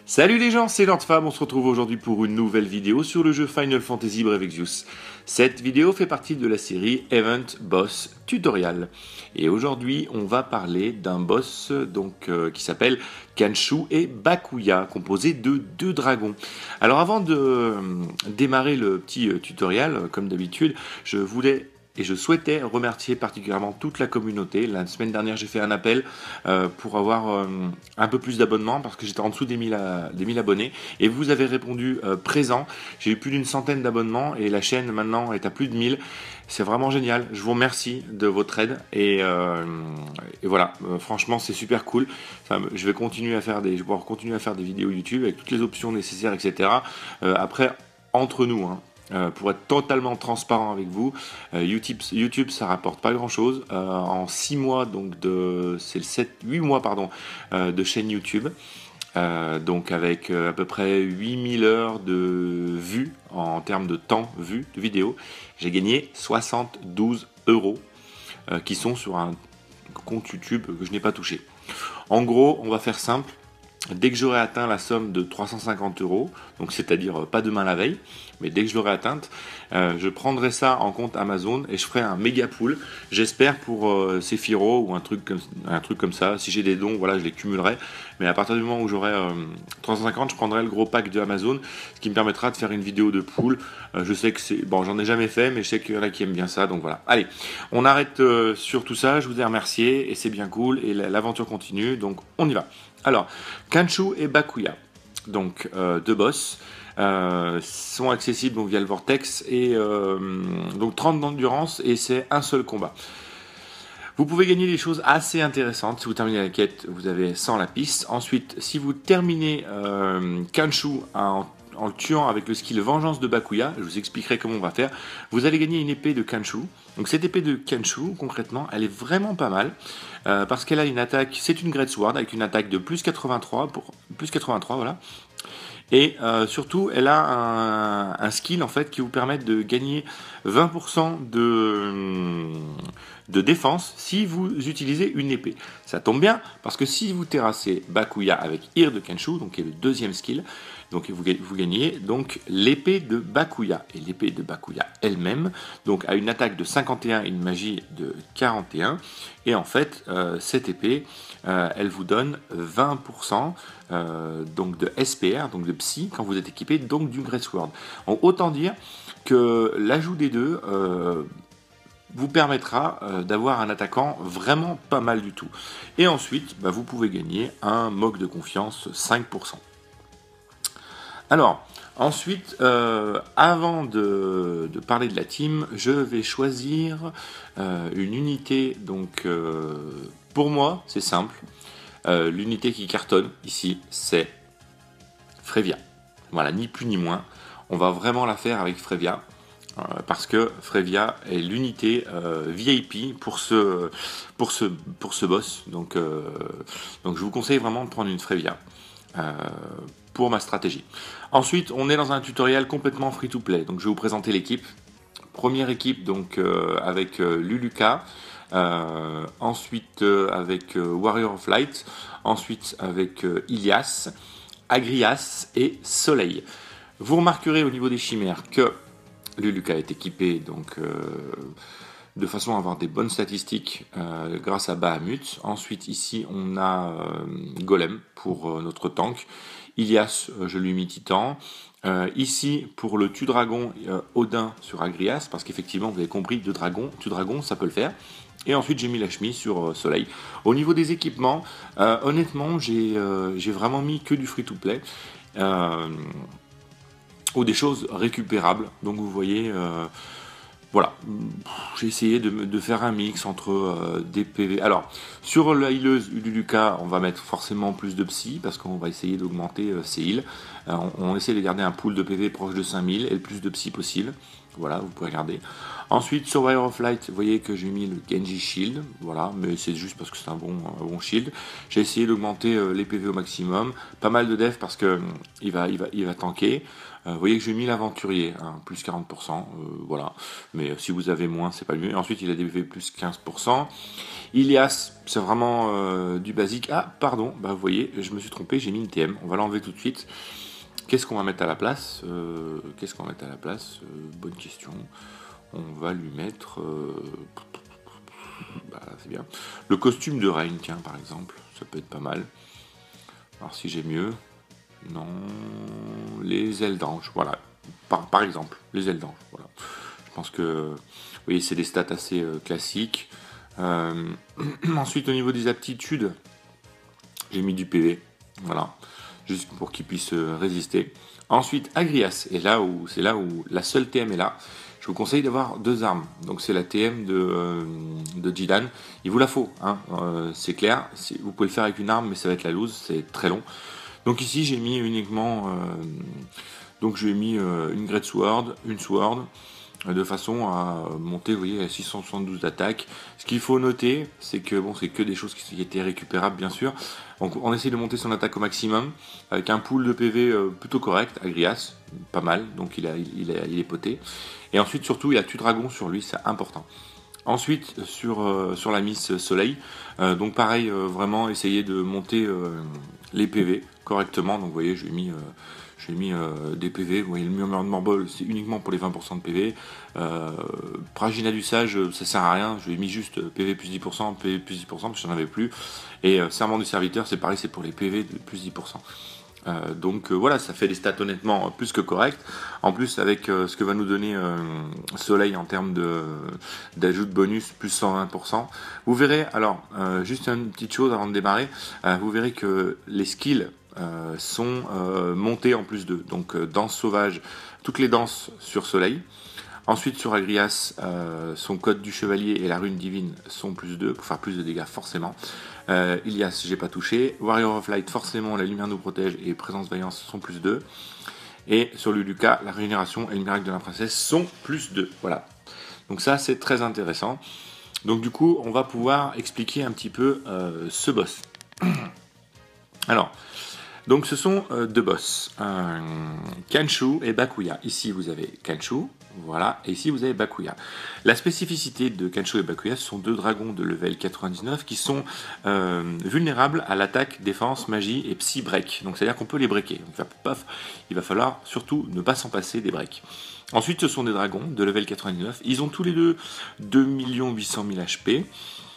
Salut les gens, c'est LordFab, on se retrouve aujourd'hui pour une nouvelle vidéo sur le jeu Final Fantasy Brave Exvius. Cette vidéo fait partie de la série Event Boss Tutorial. Et aujourd'hui, on va parler d'un boss qui s'appelle Kanshu et Bakuya, composé de 2 dragons. Alors avant de démarrer le petit tutoriel, comme d'habitude, je souhaitais remercier particulièrement toute la communauté. La semaine dernière, j'ai fait un appel pour avoir un peu plus d'abonnements parce que j'étais en dessous des 1000 abonnés. Et vous avez répondu présent. J'ai eu plus d'une centaine d'abonnements et la chaîne maintenant est à plus de 1000. C'est vraiment génial. Je vous remercie de votre aide. Et voilà, franchement, c'est super cool. Je vais pouvoir continuer à faire des vidéos YouTube avec toutes les options nécessaires, etc. Après, entre nous, hein. Pour être totalement transparent avec vous, YouTube ça rapporte pas grand chose. En 6 mois, c'est le 8 mois de chaîne YouTube, donc avec à peu près 8000 heures de vues en termes de temps vu de vidéo, j'ai gagné 72 euros qui sont sur un compte YouTube que je n'ai pas touché. En gros, on va faire simple. Dès que j'aurai atteint la somme de 350 euros, donc c'est-à-dire pas demain la veille, mais dès que je l'aurai atteinte, je prendrai ça en compte Amazon et je ferai un méga pool. J'espère pour Sephiro ou un truc comme ça. Si j'ai des dons, voilà, je les cumulerai. Mais à partir du moment où j'aurai 350, je prendrai le gros pack de Amazon, ce qui me permettra de faire une vidéo de pool. Je sais que j'en ai jamais fait, mais je sais qu'il y en a qui aiment bien ça, donc voilà. Allez, on arrête sur tout ça. Je vous ai remercié et c'est bien cool et l'aventure continue, donc on y va. Alors, Kanshu et Bakuya, donc 2 boss, sont accessibles donc, via le Vortex et donc 30 d'endurance et c'est un seul combat. Vous pouvez gagner des choses assez intéressantes. Si vous terminez la quête, vous avez 100 lapis. Ensuite, si vous terminez Kanshu en le tuant avec le skill Vengeance de Bakuya, je vous expliquerai comment on va faire, vous allez gagner une épée de Kanshu. Donc cette épée de Kanshu, concrètement, elle est vraiment pas mal, parce qu'elle a une attaque, c'est une Great Sword, avec une attaque de plus 83, voilà. Et surtout, elle a un skill en fait qui vous permet de gagner 20% de défense si vous utilisez une épée. Ça tombe bien parce que si vous terrassez Bakuya avec Ire de Kanshu, donc qui est le deuxième skill, donc vous gagnez donc l'épée de Bakuya. Et l'épée de Bakuya elle-même donc a une attaque de 51 et une magie de 41. Et en fait, cette épée, elle vous donne 20% donc de SPR, donc de psy, quand vous êtes équipé donc d'une Great Sword. Donc, autant dire que l'ajout des deux vous permettra d'avoir un attaquant vraiment pas mal du tout. Et ensuite, vous pouvez gagner un moque de confiance 5%. Alors, ensuite, avant de parler de la team, je vais choisir une unité. Donc, pour moi, c'est simple. L'unité qui cartonne ici, c'est Frevia. Voilà, ni plus ni moins. On va vraiment la faire avec Frevia. Parce que Frevia est l'unité VIP pour ce boss. Donc je vous conseille vraiment de prendre une Frevia pour ma stratégie. Ensuite, on est dans un tutoriel complètement free-to-play. Donc je vais vous présenter l'équipe. Première équipe donc avec Luluka. Ensuite avec Warrior of Light. Ensuite avec Ilias, Agrias et Soleil. Vous remarquerez au niveau des chimères que Luluka est équipé donc de façon à avoir des bonnes statistiques grâce à Bahamut. Ensuite ici on a Golem pour notre tank. Ilias, je lui ai mis Titan. Ici pour le tue-dragon, Odin sur Agrias, parce qu'effectivement vous avez compris, tue-dragon ça peut le faire. Et ensuite j'ai mis la chemise sur Soleil. Au niveau des équipements, honnêtement j'ai vraiment mis que du free-to-play. Ou des choses récupérables. Donc vous voyez, voilà, j'ai essayé de faire un mix entre des PV. Alors, sur la healeuse Luluka, on va mettre forcément plus de psy, parce qu'on va essayer d'augmenter ses heals. On essaie de garder un pool de PV proche de 5000 et le plus de psy possible. Voilà, vous pouvez regarder. Ensuite, sur Wire of Light, vous voyez que j'ai mis le Genji Shield. Voilà, mais c'est juste parce que c'est un bon shield. J'ai essayé d'augmenter les PV au maximum. Pas mal de dev parce que il va tanker. Vous voyez que j'ai mis l'aventurier, hein, plus 40%. Voilà, mais si vous avez moins, c'est pas mieux. Ensuite, il a des PV plus 15%. Ilias, c'est vraiment du basique. Ah, pardon, bah, vous voyez, je me suis trompé, j'ai mis une TM. On va l'enlever tout de suite. Qu'est-ce qu'on va mettre à la place bonne question. On va lui mettre... bah, c'est bien. Le costume de Rain, tiens, par exemple. Ça peut être pas mal. Alors, si j'ai mieux... Non... Les ailes d'ange, voilà. Par exemple, les ailes d'ange, voilà. Je pense que... Vous voyez, c'est des stats assez classiques. Ensuite, au niveau des aptitudes, j'ai mis du PV. Voilà. Juste pour qu'il puisse résister. Ensuite, Agrias, et c'est là où la seule TM est là. Je vous conseille d'avoir 2 armes. Donc c'est la TM de Jidan. Il vous la faut, hein. C'est clair. Vous pouvez le faire avec une arme, mais ça va être la loose, c'est très long. Donc ici j'ai mis uniquement, une Great Sword, une Sword, de façon à monter, vous voyez, à 672 d'attaque. Ce qu'il faut noter, c'est que bon, c'est que des choses qui étaient récupérables, bien sûr. Donc on essaie de monter son attaque au maximum, avec un pool de PV plutôt correct, Agrias, pas mal, donc il est poté. Et ensuite, surtout, il a tue dragon sur lui, c'est important. Ensuite, sur la Miss Soleil, donc pareil, vraiment essayer de monter les PV correctement. Donc vous voyez, j'ai mis des PV, vous voyez le Murmurement Ball, c'est uniquement pour les 20% de PV. Pragina du Sage, ça sert à rien, je lui ai mis juste PV plus 10%, PV plus 10%, parce que j'en avais plus. Et Serment du Serviteur, c'est pareil, c'est pour les PV de plus 10%. Donc voilà, ça fait des stats honnêtement plus que corrects. En plus, avec ce que va nous donner Soleil en termes d'ajout de bonus, plus 120%. Vous verrez, alors, juste une petite chose avant de démarrer, vous verrez que les skills sont montés en plus de. Donc, danse sauvage, toutes les danses sur Soleil. Ensuite, sur Agrias, son code du chevalier et la rune divine sont plus 2, pour faire plus de dégâts forcément. Ilias, j'ai pas touché. Warrior of Light, forcément, la lumière nous protège et présence vaillance sont plus 2. Et sur Luluka, la régénération et le miracle de la princesse sont plus 2. Voilà. Donc ça, c'est très intéressant. Donc du coup, on va pouvoir expliquer un petit peu ce boss. Alors, donc ce sont 2 boss. Kanchu et Bakuya. Ici, vous avez Kanchu. Voilà, et ici vous avez Bakuya. La spécificité de Kanchu et Bakuya, ce sont 2 dragons de level 99 qui sont vulnérables à l'attaque, défense, magie et psy break. Donc c'est à dire qu'on peut les breaker. Donc, paf, il va falloir surtout ne pas s'en passer des breaks. Ensuite, ce sont des dragons de level 99. Ils ont tous les deux 2 800 000 HP.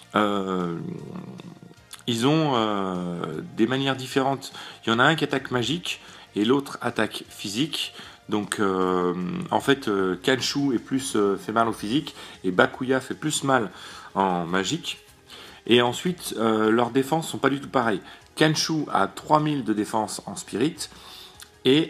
Ils ont des manières différentes. Il y en a un qui attaque magique et l'autre attaque physique. Donc en fait Kanchu est plus fait mal au physique et Bakuya fait plus mal en magique. Et ensuite leurs défenses sont pas du tout pareilles. Kanchu a 3000 de défense en spirit et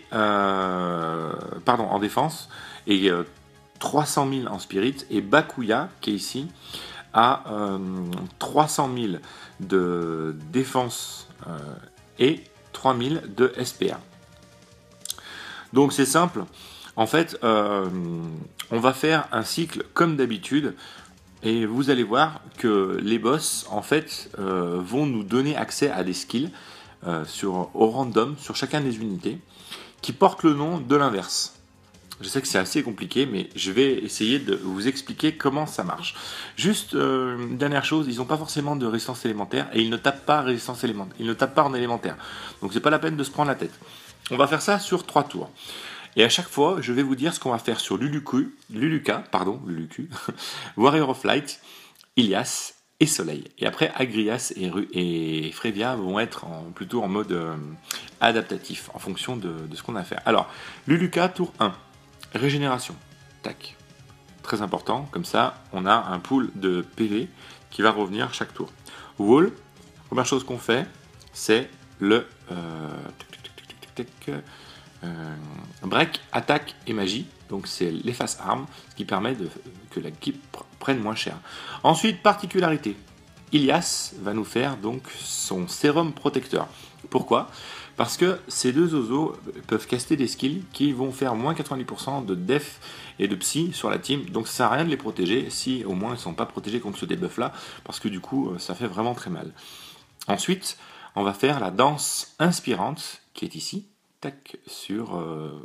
en défense et 300 000 en spirit, et Bakuya qui est ici a 300 000 de défense et 3000 de SPA. Donc c'est simple, en fait on va faire un cycle comme d'habitude et vous allez voir que les boss en fait vont nous donner accès à des skills au random sur chacun des unités qui portent le nom de l'inverse. Je sais que c'est assez compliqué, mais je vais essayer de vous expliquer comment ça marche. Juste une dernière chose, ils n'ont pas forcément de résistance élémentaire et ils ne tapent pas résistance élémentaire. Ils ne tapent pas en élémentaire. Donc c'est pas la peine de se prendre la tête. On va faire ça sur 3 tours. Et à chaque fois, je vais vous dire ce qu'on va faire sur Luluka, Warrior of Light, Ilias et Soleil. Et après, Agrias et Frevia vont être plutôt en mode adaptatif, en fonction de ce qu'on a à faire. Alors, Luluka, tour 1. Régénération. Tac. Très important, comme ça, on a un pool de PV qui va revenir chaque tour. Wall, première chose qu'on fait, c'est le break, attaque et magie. Donc c'est l'efface arme, ce qui permet que l'équipe prenne moins cher. Ensuite, particularité. Ilias va nous faire donc son sérum protecteur. Pourquoi? Parce que ces deux oiseaux peuvent caster des skills qui vont faire moins 90% de def et de psy sur la team, donc ça sert à rien de les protéger si au moins ils ne sont pas protégés contre ce debuff là, parce que du coup ça fait vraiment très mal. Ensuite, on va faire la danse inspirante qui est ici, tac, sur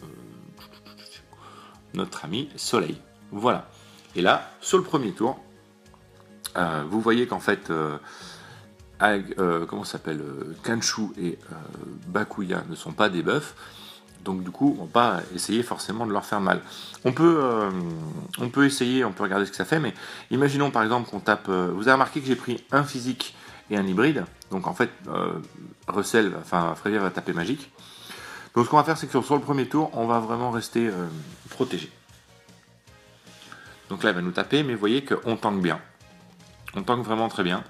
notre ami Soleil. Voilà. Et là, sur le premier tour, vous voyez qu'en fait, comment ça s'appelle, Kanchu et Bakuya ne sont pas des buffs, donc du coup, on va pas essayer forcément de leur faire mal. On peut essayer, on peut regarder ce que ça fait, mais imaginons par exemple qu'on tape. Vous avez remarqué que j'ai pris un physique et un hybride, donc en fait, Frévia va taper magique. Donc ce qu'on va faire, c'est que sur le premier tour, on va vraiment rester protégé. Donc là, il va nous taper, mais vous voyez qu'on tank bien. On tank vraiment très bien.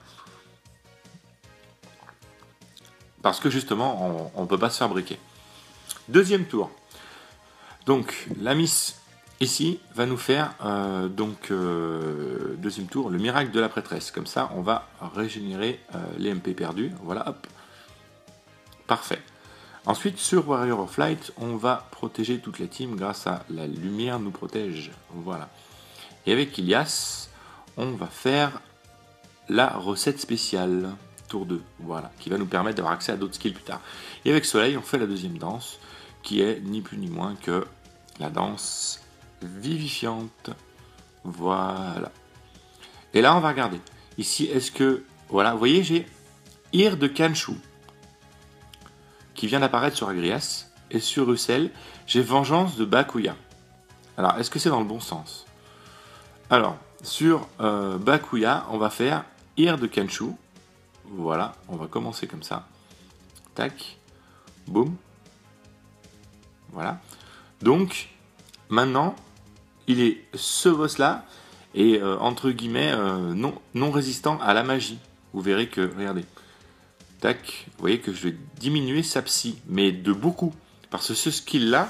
Parce que justement, on ne peut pas se faire briquer. Deuxième tour. Donc, la Miss, ici, va nous faire, deuxième tour, le miracle de la prêtresse. Comme ça, on va régénérer les MP perdus. Voilà, hop. Parfait. Ensuite, sur Warrior of Light, on va protéger toute la team grâce à la lumière nous protège. Voilà. Et avec Ilias, on va faire la recette spéciale, tour 2, voilà, qui va nous permettre d'avoir accès à d'autres skills plus tard. Et avec Soleil, on fait la deuxième danse, qui est ni plus ni moins que la danse vivifiante. Voilà. Et là, on va regarder. Ici, est-ce que... Voilà, vous voyez, j'ai Ir de Kanchu, qui vient d'apparaître sur Agrias, et sur Russell, j'ai Vengeance de Bakuya. Alors, est-ce que c'est dans le bon sens? Alors, sur Bakuya, on va faire Ir de Kanchu. Voilà, on va commencer comme ça. Tac, boum. Voilà. Donc, maintenant, il est ce boss-là, et entre guillemets, non résistant à la magie. Vous verrez que, regardez. Tac, vous voyez que je vais diminuer sa psy, mais de beaucoup. Parce que ce skill-là...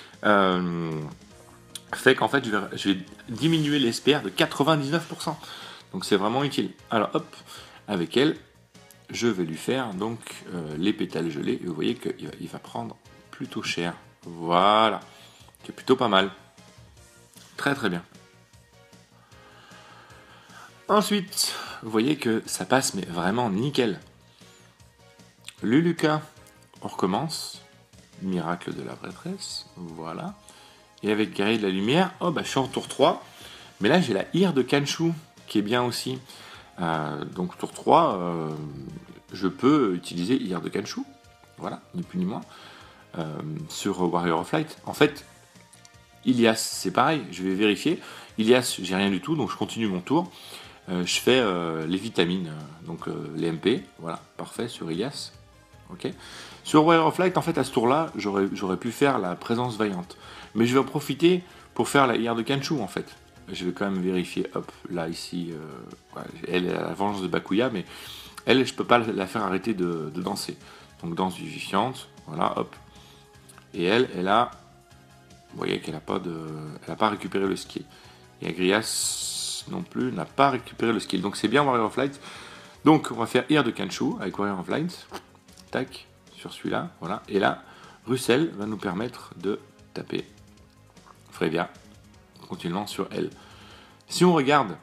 fait qu'en fait je vais diminuer l'espère de 99%. Donc c'est vraiment utile. Alors hop, avec elle, je vais lui faire donc les pétales gelés. Et vous voyez qu'il va prendre plutôt cher. Voilà, c'est plutôt pas mal. Très très bien. Ensuite, vous voyez que ça passe mais vraiment nickel. Luluka, on recommence. Miracle de la prêtresse, voilà. Et avec Guerrier de la Lumière, oh bah je suis en tour 3. Mais là j'ai la Ir de Kanchu qui est bien aussi. Donc tour 3, je peux utiliser Ir de Kanchu. Voilà, ni plus ni moins. Sur Warrior of Light. En fait, Ilias, c'est pareil, je vais vérifier. Ilias, j'ai rien du tout, donc je continue mon tour. Je fais les vitamines, donc les MP. Voilà, parfait sur Ilias. Ok. Sur Warrior of Light, en fait, à ce tour-là, j'aurais pu faire la présence vaillante. Mais je vais en profiter pour faire la IR de Kanchu, en fait. Je vais quand même vérifier, hop, là, ici, elle a la vengeance de Bakuya, mais elle, je peux pas la faire arrêter de danser. Donc, danse vivifiante, voilà, hop. Et elle a, vous voyez qu'elle n'a pas récupéré le skill. Et Agrias, non plus, n'a pas récupéré le skill. Donc, c'est bien Warrior of Light. Donc, on va faire IR de Kanchu avec Warrior of Light. Tac, sur celui-là, voilà. Et là, Russell va nous permettre de taper Frévia continuellement sur elle. Si on regarde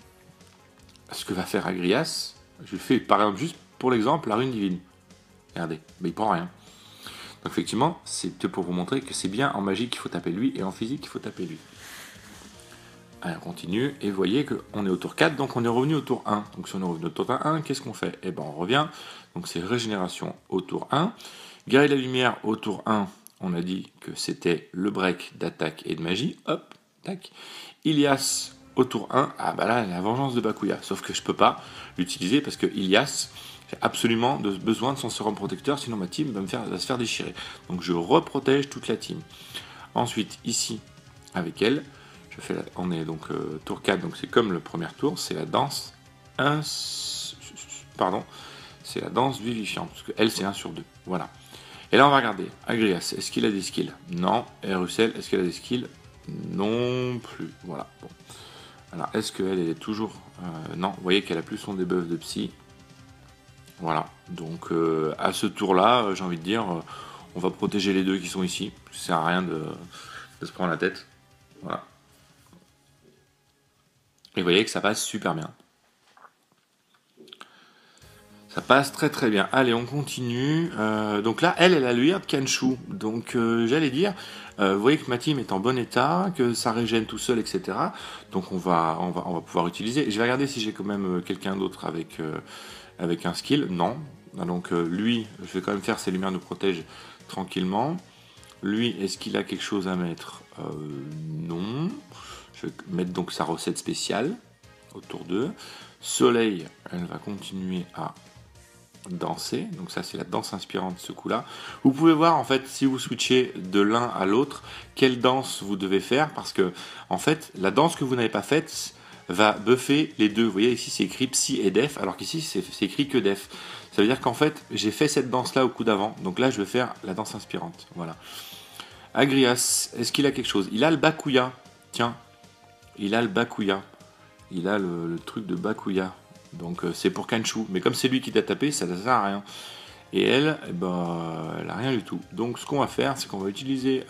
ce que va faire Agrias, je fais par exemple juste pour l'exemple la rune divine. Regardez, mais il prend rien. Donc effectivement, c'est pour vous montrer que c'est bien en magie qu'il faut taper lui et en physique qu'il faut taper lui. Allez, on continue, et vous voyez qu'on est au tour 4, donc on est revenu au tour 1. Donc si on est revenu au tour 1, qu'est-ce qu'on fait? Eh ben on revient, donc c'est régénération au tour 1. Guerrier de la lumière au tour 1, on a dit que c'était le break d'attaque et de magie, hop, tac. Ilias au tour 1, ah bah là, la vengeance de Bakuya, sauf que je peux pas l'utiliser parce que Ilias, j'ai absolument besoin de son sérum protecteur, sinon ma team va se faire déchirer. Donc je reprotège toute la team. Ensuite, ici, avec elle, on est donc tour 4, donc c'est comme le premier tour, c'est la danse c'est la danse vivifiante, parce que elle c'est 1 sur 2, voilà. Et là on va regarder, Agrias, est-ce qu'il a des skills? Non. Et Russell, est-ce qu'elle a des skills? Non plus, voilà. Bon. Alors est-ce qu'elle est toujours... non, vous voyez qu'elle a plus son debuff de psy. Voilà, donc à ce tour-là, j'ai envie de dire, on va protéger les deux qui sont ici. Ça sert à rien de se prendre la tête. Voilà. Et vous voyez que ça passe super bien. Ça passe très très bien. Allez, on continue. Donc là, elle a le de Kanchu. Donc j'allais dire, vous voyez que ma team est en bon état, que ça régène tout seul, etc. Donc on va pouvoir utiliser. Je vais regarder si j'ai quand même quelqu'un d'autre avec un skill. Non. Donc lui, je vais quand même faire ses lumières nous protègent tranquillement. Lui, est-ce qu'il a quelque chose à mettre Non. Je vais mettre donc sa recette spéciale autour d'eux. Soleil, elle va continuer à danser, donc ça c'est la danse inspirante ce coup là. Vous pouvez voir en fait si vous switchez de l'un à l'autre quelle danse vous devez faire, parce que en fait la danse que vous n'avez pas faite va buffer les deux. Vous voyez ici c'est écrit psy et def, alors qu'ici c'est écrit que def. Ça veut dire qu'en fait j'ai fait cette danse là au coup d'avant, donc là je vais faire la danse inspirante. Voilà. Agrias, est-ce qu'il a quelque chose? Il a le Bakuya, tiens, il a le Bakuya, il a le truc de Bakuya. Donc c'est pour Kanchu, mais comme c'est lui qui t'a tapé, ça ne sert à rien. Et elle, eh ben, elle a rien du tout. Donc ce qu'on va faire, c'est qu'on va utiliser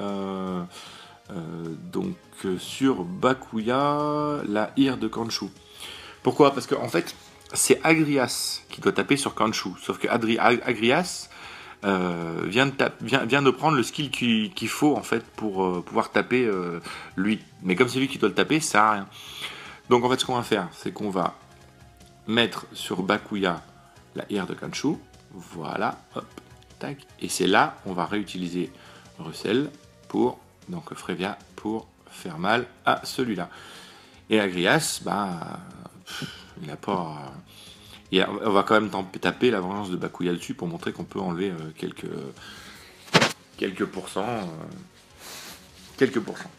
sur Bakuya la ire de Kanchu. Pourquoi? Parce qu'en fait, c'est Agrias qui doit taper sur Kanchu. Sauf que Agrias vient de prendre le skill qu'il faut en fait pour pouvoir taper lui. Mais comme c'est lui qui doit le taper, ça sert à rien. Donc en fait, ce qu'on va faire, c'est qu'on va mettre sur Bakuya la ire de Kanchu. Voilà, hop, tac. Et c'est là, on va réutiliser Russell pour, donc Frevia, pour faire mal à celui-là. Et Agrias, bah, il n'a pas... on va quand même taper la vengeance de Bakuya dessus pour montrer qu'on peut enlever quelques pourcents. Quelques pourcents.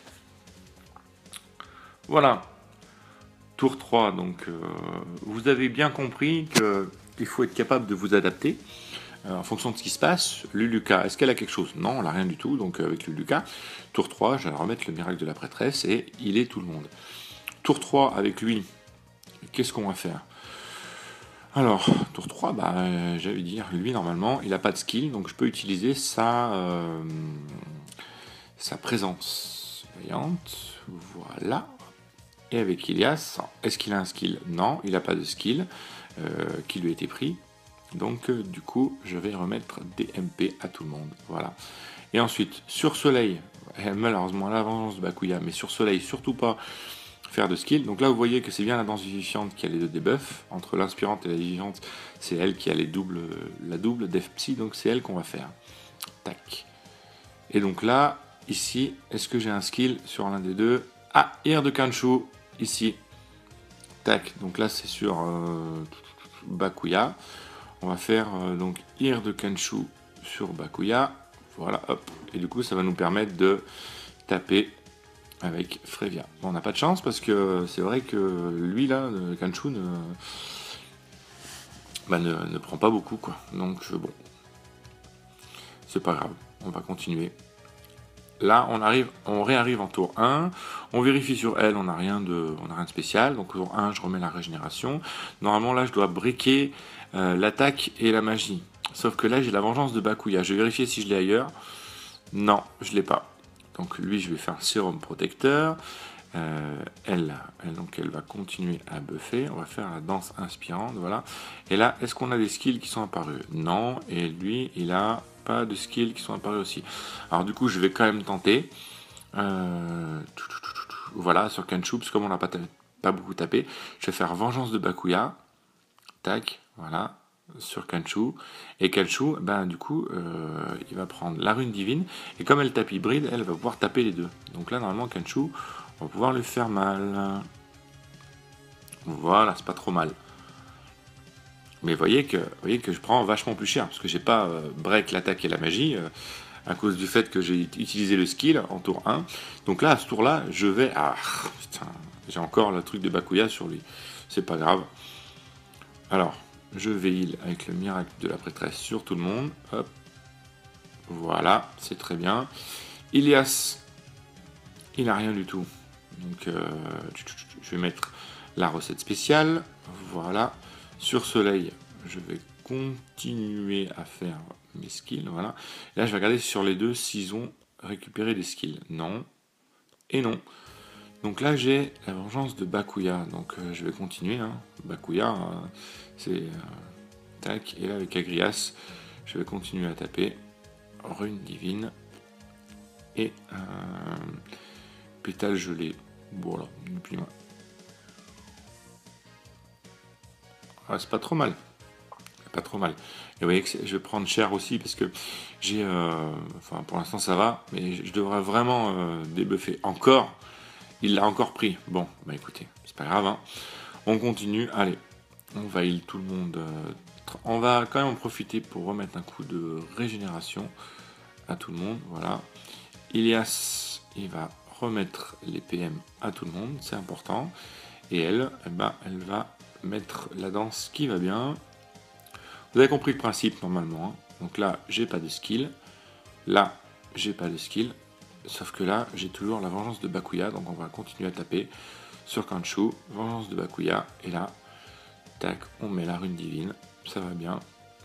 Voilà. Tour 3, donc vous avez bien compris qu'il faut être capable de vous adapter en fonction de ce qui se passe. Luluka, est-ce qu'elle a quelque chose? Non, elle n'a rien du tout, donc avec Luluka. Tour 3, je vais remettre le miracle de la prêtresse et il est tout le monde. Tour 3 avec lui, qu'est-ce qu'on va faire? Alors, tour 3, bah, j'allais dire, lui normalement, il n'a pas de skill, donc je peux utiliser sa présence voyante. Voilà. Et avec Ilias, est-ce qu'il a un skill? Non, il n'a pas de skill qui lui a été pris. Donc du coup, je vais remettre des MP à tout le monde. Voilà. Et ensuite, sur Soleil, malheureusement la vengeance de Bakuya, mais sur Soleil, surtout pas faire de skill. Donc là, vous voyez que c'est bien la danse vivifiante qui a les deux debuffs. Entre l'inspirante et la vivifiante, c'est elle qui a la double def psy, donc c'est elle qu'on va faire. Tac. Et donc là, ici, est-ce que j'ai un skill sur l'un des deux? Ah, ire de Kanchu, ici. Tac, donc là c'est sur Bakuya. On va faire donc ire de Kanchu sur Bakuya. Voilà, hop. Et du coup, ça va nous permettre de taper avec Frevia. Bon, on n'a pas de chance parce que c'est vrai que lui là, le Kanchu, ne prend pas beaucoup, quoi. Donc bon, c'est pas grave, on va continuer. Là, on réarrive en tour 1, on vérifie sur elle, on n'a rien de spécial, donc tour 1, je remets la régénération. Normalement, là, je dois briquer l'attaque et la magie. Sauf que là, j'ai la vengeance de Bakuya. Je vais vérifier si je l'ai ailleurs. Non, je ne l'ai pas. Donc lui, je vais faire sérum protecteur. Elle va continuer à buffer. On va faire la danse inspirante, voilà. Et là, est-ce qu'on a des skills qui sont apparus? Non, et lui, il a pas de skills qui sont apparus aussi. Alors du coup, je vais quand même tenter. Voilà, sur Kanchu, parce que comme on n'a pas beaucoup tapé, je vais faire vengeance de Bakuya. Tac, voilà, sur Kanchu. Et Kanchu, ben du coup, il va prendre la rune divine. Et comme elle tape hybride, elle va pouvoir taper les deux. Donc là, normalement, Kanchu, on va pouvoir lui faire mal. Voilà, c'est pas trop mal. Mais vous voyez que je prends vachement plus cher, parce que j'ai pas break l'attaque et la magie, à cause du fait que j'ai utilisé le skill en tour 1. Donc là, à ce tour-là, je vais... Ah, putain, j'ai encore le truc de Bakuya sur lui. C'est pas grave. Alors, je vais heal avec le miracle de la prêtresse sur tout le monde. Hop. Voilà, c'est très bien. Ilias, il n'a rien du tout. Donc, je vais mettre la recette spéciale. Voilà. Sur Soleil, je vais continuer à faire mes skills. Voilà. Et là, je vais regarder sur les deux s'ils ont récupéré des skills. Non. Et non. Donc là, j'ai la vengeance de Bakuya. Donc je vais continuer. Hein. Bakuya, c'est... tac. Et là, avec Agrias, je vais continuer à taper. Rune divine. Et pétale gelée. Voilà. Depuis moi. Ah, c'est pas trop mal. Pas trop mal. Et vous voyez que je vais prendre cher aussi parce que j'ai... enfin, pour l'instant, ça va. Mais je devrais vraiment débuffer encore. Il l'a encore pris. Bon, bah écoutez, c'est pas grave. Hein. On continue. Allez, on va heal tout le monde. On va quand même en profiter pour remettre un coup de régénération à tout le monde. Voilà. Ilias, il va remettre les PM à tout le monde. C'est important. Et elle, eh ben, elle va mettre la danse qui va bien. Vous avez compris le principe normalement. Hein. Donc là, j'ai pas de skill. Là, j'ai pas de skill. Sauf que là, j'ai toujours la vengeance de Bakuya. Donc on va continuer à taper sur Kanchu. Vengeance de Bakuya. Et là, tac, on met la rune divine. Ça va bien.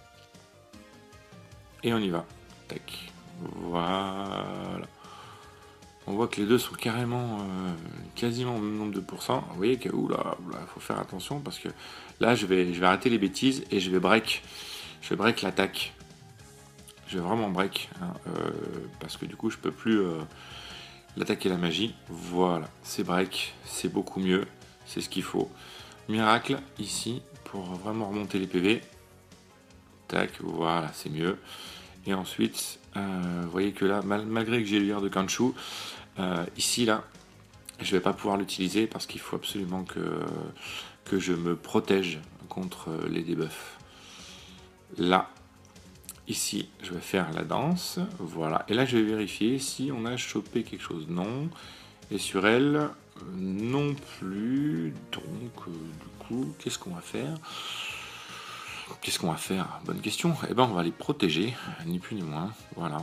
Et on y va. Tac. Voilà. On voit que les deux sont carrément quasiment au même nombre de pourcents. Vous voyez que oula, faut faire attention parce que là je vais arrêter les bêtises et je vais break. Je vais break l'attaque. Je vais vraiment break hein, parce que du coup je peux plus l'attaquer la magie. Voilà, c'est break, c'est beaucoup mieux, c'est ce qu'il faut. Miracle ici pour vraiment remonter les PV. Tac, voilà, c'est mieux. Et ensuite, vous voyez que là, malgré que j'ai l'IR de Kanchu, ici, là, je vais pas pouvoir l'utiliser parce qu'il faut absolument que je me protège contre les debuffs. Là, ici, je vais faire la danse. Voilà. Et là, je vais vérifier si on a chopé quelque chose. Non. Et sur elle, non plus. Donc, du coup, qu'est-ce qu'on va faire ? Qu'est-ce qu'on va faire? Bonne question. Eh ben, on va les protéger, ni plus ni moins. Voilà.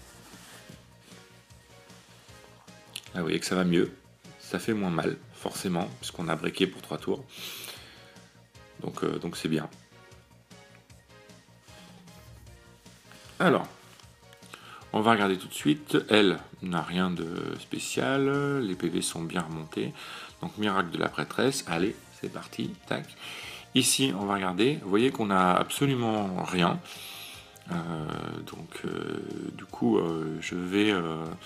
Là, vous voyez que ça va mieux. Ça fait moins mal, forcément, puisqu'on a breaké pour 3 tours. Donc c'est bien. Alors, on va regarder tout de suite. Elle n'a rien de spécial. Les PV sont bien remontés. Donc, miracle de la prêtresse. Allez, c'est parti. Tac. Ici, on va regarder. Vous voyez qu'on n'a absolument rien. Du coup, je vais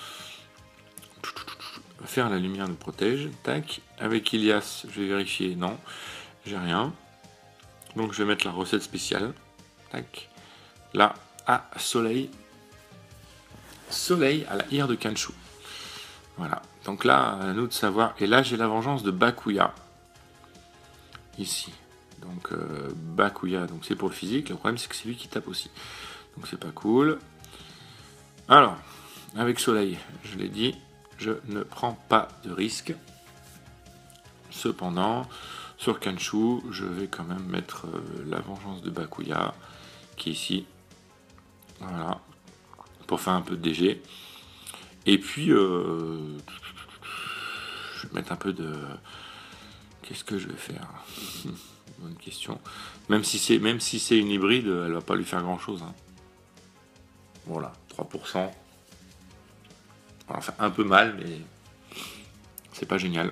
faire la lumière nous protège. Tac. Avec Ilias, je vais vérifier. Non, j'ai rien. Donc, je vais mettre la recette spéciale. Tac. Là, à Soleil. Soleil à la IR de Kanchu. Voilà. Donc là, à nous de savoir. Et là, j'ai la vengeance de Bakuya. Ici. Donc Bakuya, donc c'est pour le physique. Le problème, c'est que c'est lui qui tape aussi. Donc c'est pas cool. Alors, avec Soleil, je l'ai dit, je ne prends pas de risque. Cependant, sur Kanchu, je vais quand même mettre la vengeance de Bakuya, qui est ici. Voilà. Pour faire un peu de DG. Et puis, je vais mettre un peu de... Qu'est-ce que je vais faire? Bonne question. Même si c'est une hybride, elle va pas lui faire grand chose. Hein. Voilà, 3%. Alors, ça fait un peu mal, mais c'est pas génial.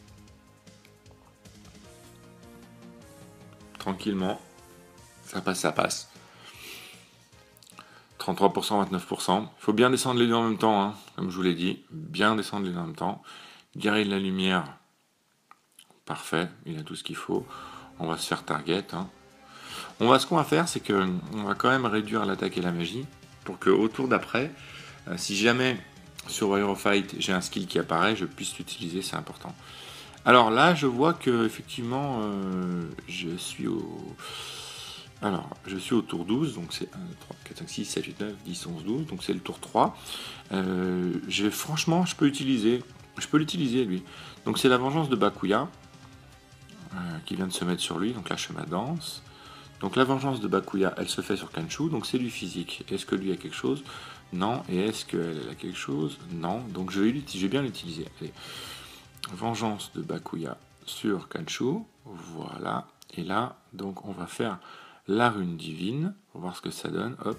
Tranquillement, ça passe, ça passe. 33%, 29%. Il faut bien descendre les deux en même temps, hein, comme je vous l'ai dit. Bien descendre les deux en même temps. Guerrier de la lumière, parfait, il a tout ce qu'il faut. On va se faire target. Hein. Ce qu'on va faire, c'est qu'on va quand même réduire l'attaque et la magie pour que au tour d'après, si jamais sur Warrior Fight j'ai un skill qui apparaît, je puisse l'utiliser, c'est important. Alors là, je vois que effectivement, je suis au tour 12, donc c'est 1, 2, 3, 4, 5, 6, 7, 8, 9, 10, 11, 12, donc c'est le tour 3. Franchement, je peux l'utiliser lui. Donc c'est la vengeance de Bakuya qui vient de se mettre sur lui, donc là je fais ma danse. Donc la vengeance de Bakuya, elle se fait sur Kanchu, donc c'est du physique. Est-ce que lui a quelque chose? Non. Et est-ce qu'elle a quelque chose? Non. Donc je vais bien l'utiliser. Allez. Vengeance de Bakuya sur Kanchu, voilà. Et là, donc on va faire la rune divine, pour voir ce que ça donne. Hop.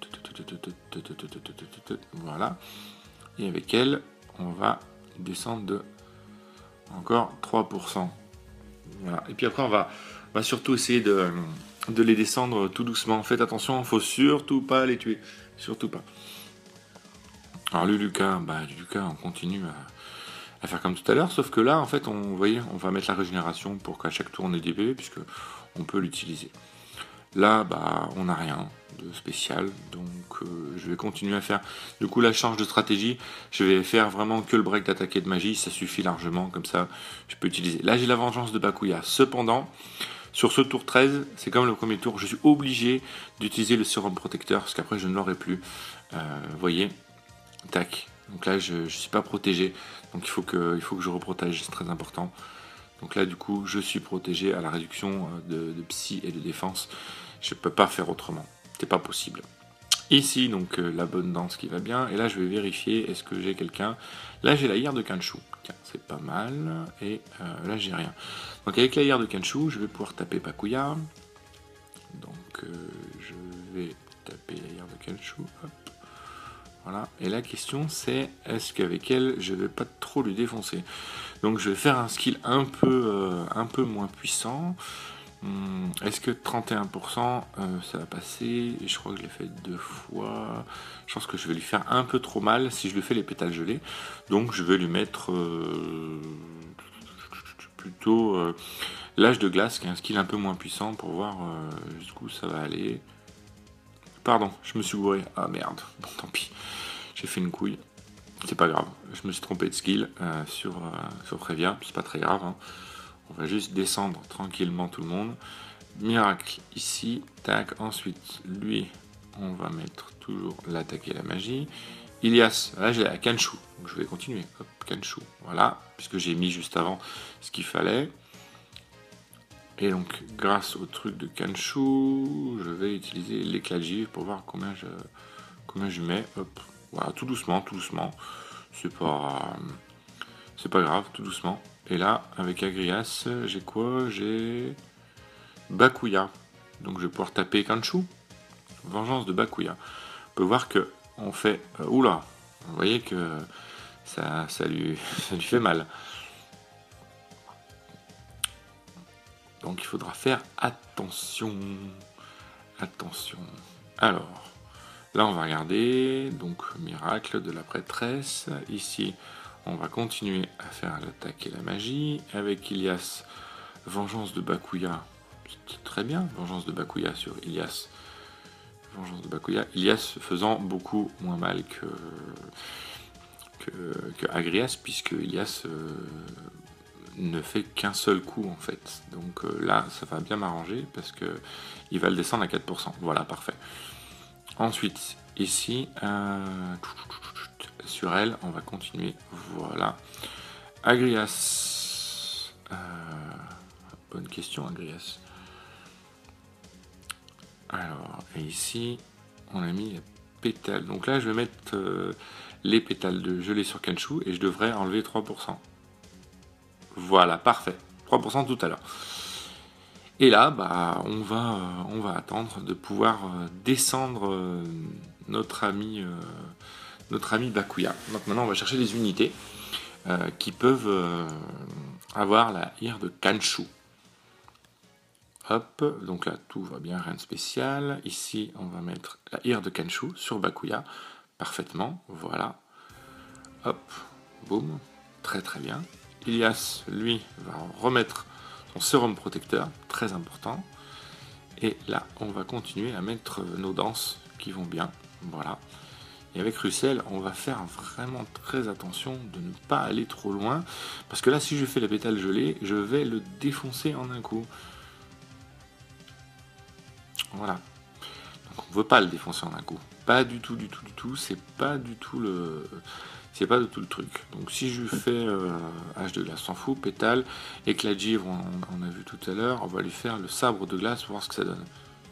Voilà. Et avec elle, on va descendre de encore 3%. Voilà. Et puis après, on va surtout essayer de les descendre tout doucement. Faites attention, il ne faut surtout pas les tuer. Surtout pas. Alors le Lucas, on continue à faire comme tout à l'heure, sauf que là, en fait, vous voyez, on va mettre la régénération pour qu'à chaque tour on ait des PV, puisque on peut l'utiliser. Là, on n'a rien de spécial, donc je vais continuer à faire. Du coup, là, je change de stratégie. Je vais faire vraiment que le break d'attaque et de magie, ça suffit largement, comme ça, je peux utiliser. Là, j'ai la vengeance de Bakuya. Cependant, sur ce tour 13, c'est comme le premier tour, je suis obligé d'utiliser le sérum protecteur, parce qu'après, je ne l'aurai plus. Vous voyez, tac. Donc là, je ne suis pas protégé, donc il faut que je reprotège, c'est très important. Donc là, du coup, je suis protégé à la réduction de psy et de défense. Je ne peux pas faire autrement. C'est pas possible. Ici, donc, l'abondance qui va bien. Et là, je vais vérifier, est-ce que j'ai quelqu'un. Là, j'ai la ire de Kanchu. Tiens, c'est pas mal. Et là, j'ai rien. Donc, avec la ire de Kanchu, je vais pouvoir taper Bakuya. Donc, je vais taper la ire de Kanchu. Hop. Voilà. Et la question, c'est, est-ce qu'avec elle, je ne vais pas trop lui défoncer? Donc je vais faire un skill un peu moins puissant. Est-ce que 31% ça va passer? Je crois que je l'ai fait 2 fois. Je pense que je vais lui faire un peu trop mal si je lui fais les pétales gelés. Donc je vais lui mettre plutôt l'âge de glace, qui est un skill un peu moins puissant, pour voir jusqu'où ça va aller. Pardon, je me suis gouré. Ah merde, bon tant pis. J'ai fait une couille. C'est pas grave, je me suis trompé de skill sur Prévia, c'est pas très grave. Hein. On va juste descendre tranquillement tout le monde. Miracle ici, tac. Ensuite, lui, on va mettre toujours l'attaque et la magie. Ilias, là j'ai la Kanchu, donc je vais continuer. Hop, Kanchu, voilà, puisque j'ai mis juste avant ce qu'il fallait. Et donc, grâce au truc de Kanchu, je vais utiliser l'éclat de givre pour voir combien je mets. Hop, voilà, tout doucement, tout doucement. C'est pas grave, tout doucement. Et là, avec Agrias, j'ai quoi? J'ai Bakuya. Donc je vais pouvoir taper Kanchu. Vengeance de Bakuya. On peut voir que on fait... oula, vous voyez que ça lui fait mal. Donc il faudra faire attention. Attention. Alors, là on va regarder. Donc miracle de la prêtresse. Ici, on va continuer à faire l'attaque et la magie. Avec Ilias, vengeance de Bakuya. C'est très bien, vengeance de Bakuya sur Ilias. Vengeance de Bakuya. Ilias faisant beaucoup moins mal que Agrias, puisque Ilias ne fait qu'un seul coup en fait. Donc là, ça va bien m'arranger parce que il va le descendre à 4%. Voilà, parfait. Ensuite, ici, sur elle, on va continuer. Voilà. Agrias. Bonne question, Agrias. Alors, et ici, on a mis les pétales. Donc là, je vais mettre les pétales de gelée sur Kanchu et je devrais enlever 3%. Voilà, parfait. 3% tout à l'heure. Et là, on va attendre de pouvoir descendre notre ami Bakuya. Donc maintenant, on va chercher les unités qui peuvent avoir la ire de Kanchu. Hop, donc là, tout va bien, rien de spécial. Ici, on va mettre la ire de Kanchu sur Bakuya. Parfaitement, voilà. Hop, boum, très très bien. Ilias, lui, va remettre son sérum protecteur, très important. Et là, on va continuer à mettre nos danses qui vont bien, voilà. Et avec Russell, on va faire vraiment très attention de ne pas aller trop loin, parce que là, si je fais la pétale gelée, je vais le défoncer en un coup. Voilà. Donc on ne veut pas le défoncer en un coup. Pas du tout, du tout, du tout. C'est pas du tout le truc. Donc si je fais H de glace, s'en fout, pétale, éclat de givre, on a vu tout à l'heure, on va lui faire le sabre de glace pour voir ce que ça donne.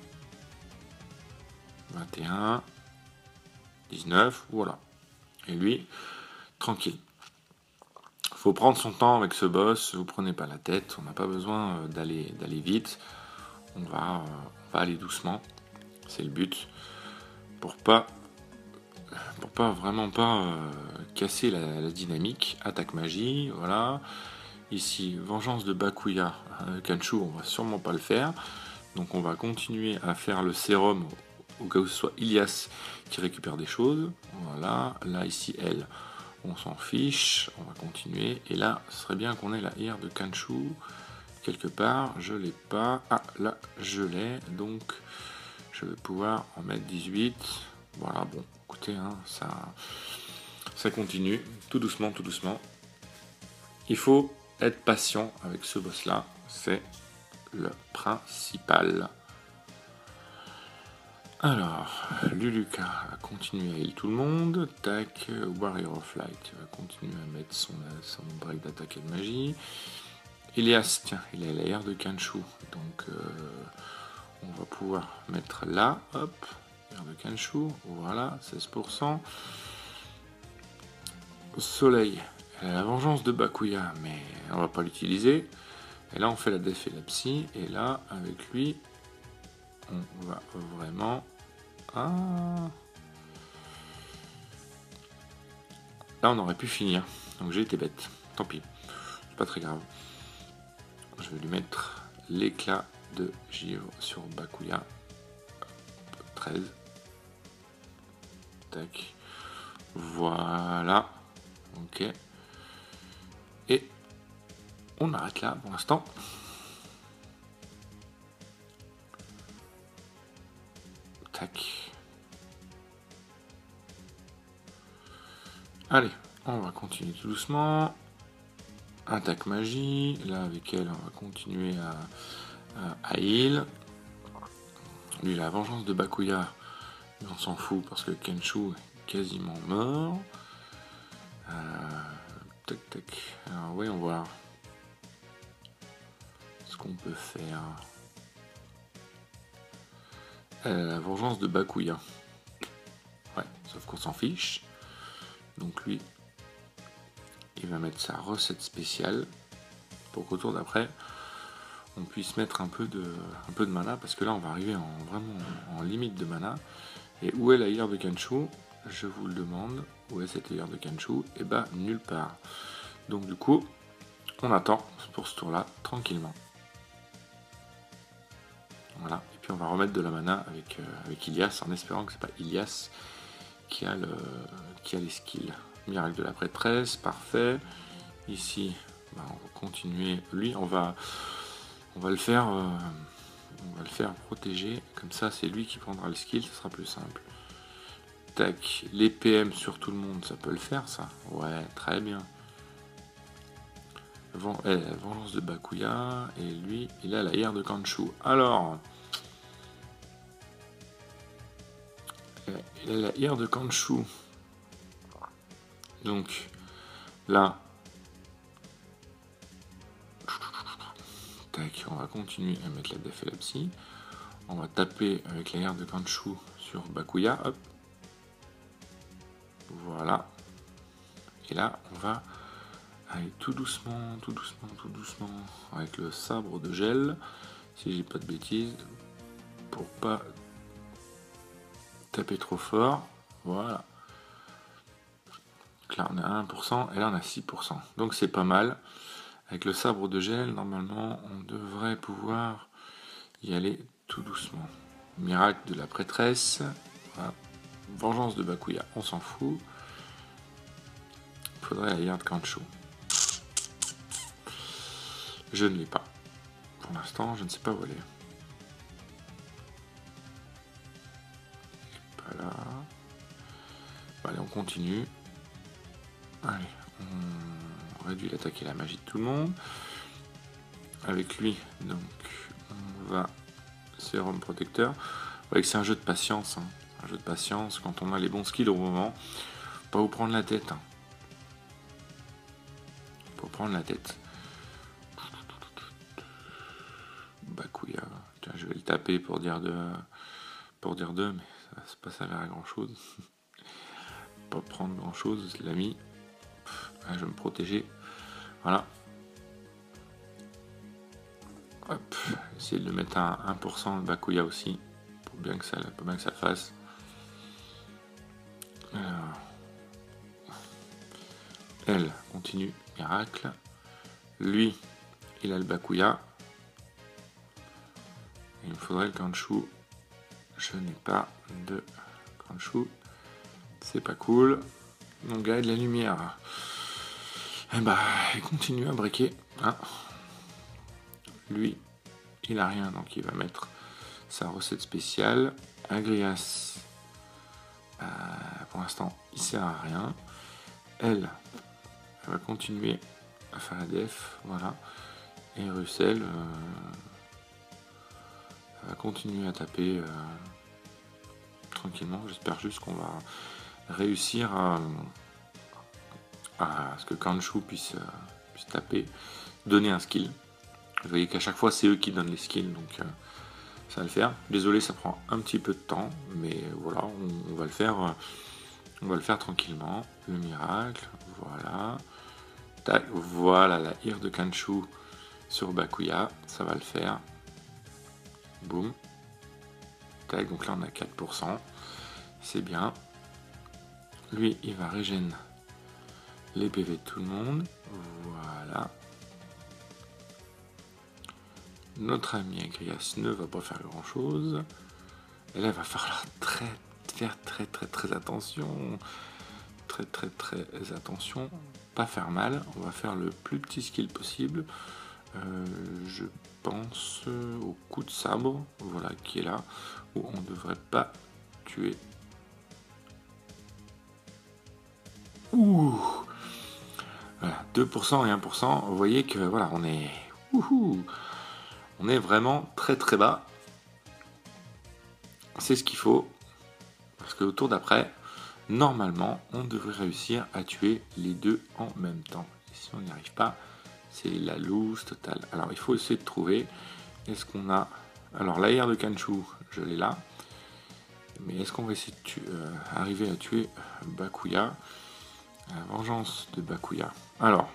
21, 19, voilà. Et lui, tranquille. Faut prendre son temps avec ce boss, vous prenez pas la tête, on n'a pas besoin d'aller vite. On va va aller doucement. C'est le but. Pour vraiment pas casser la dynamique. Attaque magie, voilà. Ici, vengeance de Bakuya. Kanchu, on va sûrement pas le faire. Donc on va continuer à faire le sérum au cas où ce soit Ilias qui récupère des choses. Voilà. Là, ici, elle, on s'en fiche. On va continuer. Et là, ce serait bien qu'on ait la IR de Kanchu quelque part. Je l'ai pas. Ah, là, je l'ai. Donc, je vais pouvoir en mettre 18. Voilà, bon, écoutez, hein, ça continue, tout doucement, tout doucement. Il faut être patient avec ce boss-là, c'est le principal. Alors, Luluka va continuer à heal tout le monde. Tac, Warrior of Light va continuer à mettre son break d'attaque et de magie. Elias, tiens, il a l'air de Kanchu, donc on va pouvoir mettre là, hop. De Kanchu, voilà, 16%. Soleil, elle a la vengeance de Bakuya, mais on va pas l'utiliser. Et là, on fait la def et la psy, et là, avec lui, on va vraiment... Ah. Là, on aurait pu finir, donc j'ai été bête. Tant pis, c'est pas très grave. Je vais lui mettre l'éclat de givre sur Bakuya. 13. Tac. Voilà. Ok. Et on arrête là pour l'instant. Tac. Allez, on va continuer tout doucement. Attaque magie. Là, avec elle, on va continuer à heal. Lui, la vengeance de Bakuya, on s'en fout parce que Kanchu est quasiment mort. Tac, tac. Alors, voyons voir ce qu'on peut faire. La vengeance de Bakuya. Ouais, sauf qu'on s'en fiche. Donc lui, il va mettre sa recette spéciale pour qu'au tour d'après, on puisse mettre un peu de mana, parce que là, on va arriver vraiment en limite de mana. Et où est la IR de Kanchu? Je vous le demande. Où est cette IR de Kanchu? Et bah, nulle part. Donc du coup, on attend pour ce tour-là, tranquillement. Voilà. Et puis on va remettre de la mana avec Ilias, en espérant que c'est pas Ilias qui a les skills. Miracle de la prêtresse, parfait. Ici, bah, on va continuer. Lui, on va le faire protéger. Comme ça, c'est lui qui prendra le skill, ce sera plus simple. Tac, les PM sur tout le monde, ça peut le faire, ça. Ouais, très bien. Vengeance de Bakuya, et lui, il a la IR de Kanchu. Alors, il a la IR de Kanchu. Donc, là, tac, on va continuer à mettre la def et la psy. On va taper avec la IR de Kanchu sur Bakuya, hop. Voilà. Et là, on va aller tout doucement, tout doucement, tout doucement, avec le sabre de gel, si j'ai pas de bêtises, pour pas taper trop fort. Voilà. Donc là, on a 1%, et là, on a 6%. Donc c'est pas mal. Avec le sabre de gel, normalement, on devrait pouvoir y aller tout doucement. Miracle de la prêtresse. Voilà. Vengeance de Bakuya, on s'en fout. Il faudrait la IR de Kanchu. Je ne l'ai pas. Pour l'instant, je ne sais pas où elle est. Pas là. Bon, allez, on continue. Allez, on réduit l'attaque et la magie de tout le monde. Avec lui, donc, on va sérum protecteur. Vous voyez que c'est un jeu de patience. Hein. Un jeu de patience. Quand on a les bons skills au moment, pas vous prendre la tête. Hein. Faut prendre la tête. Bakuya. Tiens, je vais le taper pour dire deux, mais ça va pas servir à grand chose. Pas prendre grand chose, l'ami. Je vais me protéger. Voilà. Hop, essayer de le mettre à 1% le Bakuya aussi, pour bien que ça le fasse. Alors, elle continue, miracle. Lui, il a le Bakuya. Il me faudrait le Kanchu. Je n'ai pas de Kanchu. C'est pas cool. Mon gars, de la lumière. Eh bah, il continue à briquer. Hein. Lui, il a rien, donc il va mettre sa recette spéciale. Agrias, pour l'instant, il sert à rien. Elle va continuer à faire la def, voilà. Et Russell va continuer à taper tranquillement. J'espère juste qu'on va réussir à ce que Kanchu puisse taper, donner un skill. Vous voyez qu'à chaque fois c'est eux qui donnent les skills, donc ça va le faire. Désolé, ça prend un petit peu de temps, mais voilà, on va le faire. On va le faire tranquillement. Le miracle, voilà. Tac, voilà la ire de Kanchu sur Bakuya, ça va le faire. Boum. Tac, donc là on a 4%. C'est bien. Lui, il va régénérer les PV de tout le monde. Voilà. Notre ami Agrias ne va pas faire grand chose. Et là, il va falloir faire très attention. Très attention. Pas faire mal. On va faire le plus petit skill possible. Je pense au coup de sabre. Voilà, qui est là. Où on ne devrait pas tuer. Ouh! Voilà, 2% et 1%. Vous voyez que voilà, on est. Ouhou! On est vraiment très bas. C'est ce qu'il faut. Parce que au tour d'après, normalement, on devrait réussir à tuer les deux en même temps. Et si on n'y arrive pas, c'est la loose totale. Alors, il faut essayer de trouver. Est-ce qu'on a... Alors, l'air de Kanchu, je l'ai là. Mais est-ce qu'on va essayer de arriver à tuer Bakuya? La vengeance de Bakuya. Alors,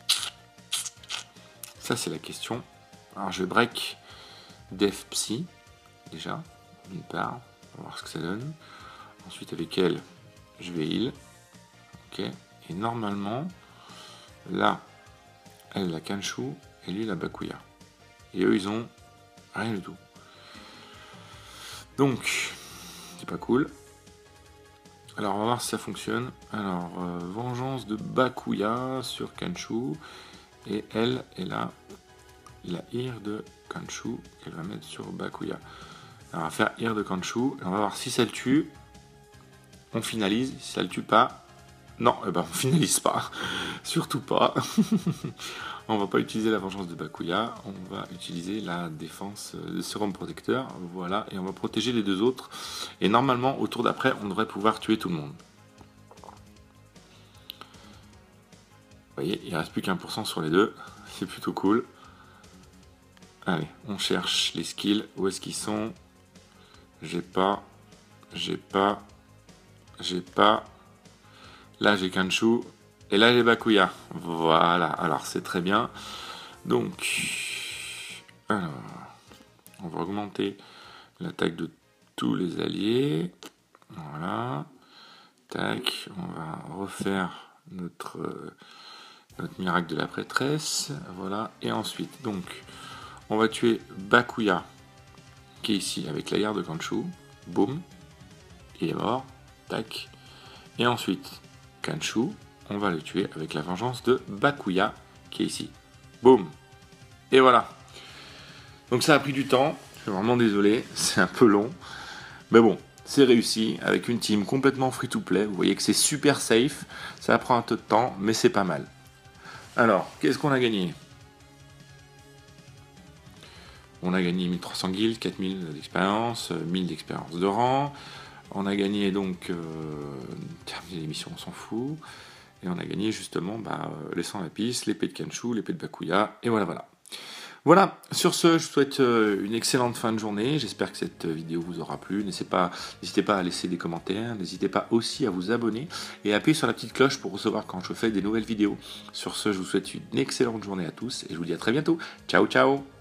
ça c'est la question. Alors je break Def Psy, déjà, d'une part, on va voir ce que ça donne. Ensuite avec elle, je vais heal. Ok. Et normalement, là, elle la Kanchu et lui la Bakuya. Et eux ils ont rien du tout. Donc, c'est pas cool. Alors on va voir si ça fonctionne. Alors, vengeance de Bakuya sur Kanchu. Et elle est là. La ire de Kanchu qu'elle va mettre sur Bakuya. Alors, on va faire ire de Kanchu. Et on va voir si ça le tue. On finalise. Si ça le tue pas. Non, eh ben, on finalise pas. Surtout pas. On va pas utiliser la vengeance de Bakuya. On va utiliser la défense de sérum protecteur. Voilà. Et on va protéger les deux autres. Et normalement, au tour d'après, on devrait pouvoir tuer tout le monde. Vous voyez, il reste plus qu'1% sur les deux. C'est plutôt cool. Allez, on cherche les skills. Où est-ce qu'ils sont? J'ai pas. Là, j'ai Kanchu. Et là, j'ai Bakuya. Voilà. Alors, c'est très bien. Donc, alors, on va augmenter l'attaque de tous les alliés. Voilà. Tac. On va refaire notre miracle de la prêtresse. Voilà. Et ensuite, donc... On va tuer Bakuya, qui est ici, avec la guerre de Kanchu. Boum. Il est mort. Tac. Et ensuite, Kanchu, on va le tuer avec la vengeance de Bakuya, qui est ici. Boum. Et voilà. Donc ça a pris du temps. Je suis vraiment désolé. C'est un peu long. Mais bon, c'est réussi. Avec une team complètement free-to-play. Vous voyez que c'est super safe. Ça prend un peu de temps, mais c'est pas mal. Alors, qu'est-ce qu'on a gagné ? On a gagné 1300 guilds, 4000 d'expérience, 1000 d'expérience de rang. On a gagné donc, terminé l'émission, on s'en fout. Et on a gagné justement les 100 lapis, l'épée de Kanchu, l'épée de Bakuya. Et voilà. Voilà, sur ce, je vous souhaite une excellente fin de journée. J'espère que cette vidéo vous aura plu. N'hésitez pas à laisser des commentaires. N'hésitez pas aussi à vous abonner et à appuyer sur la petite cloche pour recevoir quand je fais des nouvelles vidéos. Sur ce, je vous souhaite une excellente journée à tous et je vous dis à très bientôt. Ciao, ciao!